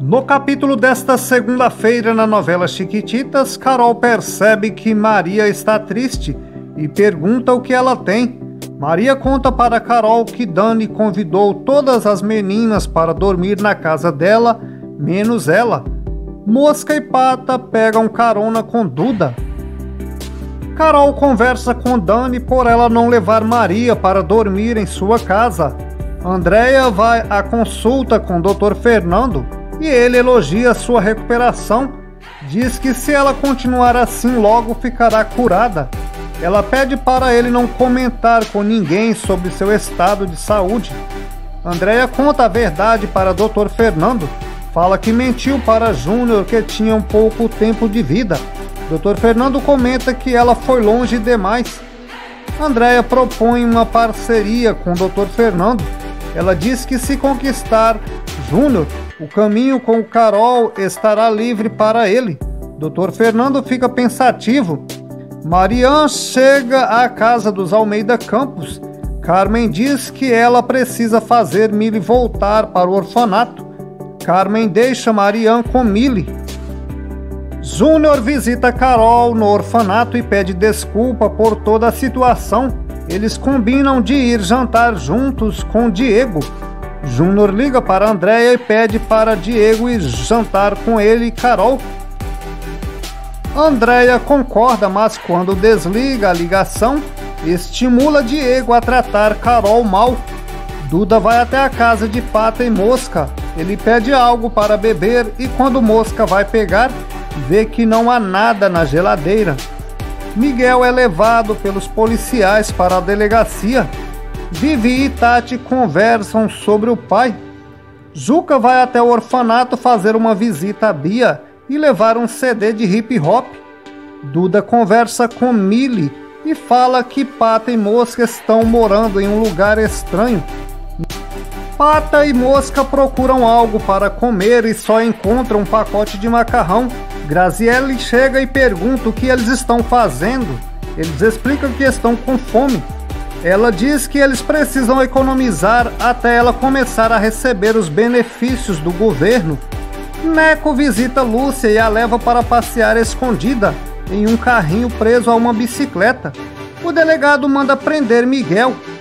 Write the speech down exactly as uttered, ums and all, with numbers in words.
No capítulo desta segunda-feira na novela Chiquititas, Carol percebe que Maria está triste e pergunta o que ela tem. Maria conta para Carol que Dani convidou todas as meninas para dormir na casa dela, menos ela. Mosca e Pata pegam carona com Duda. Carol conversa com Dani por ela não levar Maria para dormir em sua casa. Andréia vai à consulta com o doutor Fernando e ele elogia sua recuperação. Diz que se ela continuar assim logo ficará curada. Ela pede para ele não comentar com ninguém sobre seu estado de saúde. Andréia conta a verdade para doutor Fernando. Fala que mentiu para Júnior que tinha um pouco tempo de vida. doutor Fernando comenta que ela foi longe demais. Andréia propõe uma parceria com o doutor Fernando. Ela diz que se conquistar Júnior, o caminho com o Carol estará livre para ele. doutor Fernando fica pensativo. Marian chega à casa dos Almeida Campos. Carmen diz que ela precisa fazer Mili voltar para o orfanato. Carmen deixa Marian com Mili. Júnior visita Carol no orfanato e pede desculpa por toda a situação. Eles combinam de ir jantar juntos com Diego. Júnior liga para Andréia e pede para Diego ir jantar com ele e Carol. Andréia concorda, mas quando desliga a ligação, estimula Diego a tratar Carol mal. Duda vai até a casa de Pata e Mosca. Ele pede algo para beber e quando Mosca vai pegar, vê que não há nada na geladeira. Miguel é levado pelos policiais para a delegacia. Vivi e Tati conversam sobre o pai. Juca vai até o orfanato fazer uma visita a Bia e levar um C D de hip hop. Duda conversa com Mili e fala que Pata e Mosca estão morando em um lugar estranho. Pata e Mosca procuram algo para comer e só encontram um pacote de macarrão. Graziele chega e pergunta o que eles estão fazendo. Eles explicam que estão com fome. Ela diz que eles precisam economizar até ela começar a receber os benefícios do governo. Neco visita Lúcia e a leva para passear escondida em um carrinho preso a uma bicicleta. O delegado manda prender Miguel.